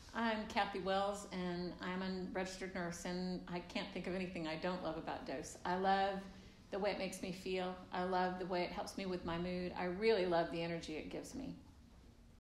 I'm Kathie Wells, and I'm a registered nurse, and I can't think of anything I don't love about Dose. I love the way it makes me feel. I love the way it helps me with my mood. I really love the energy it gives me.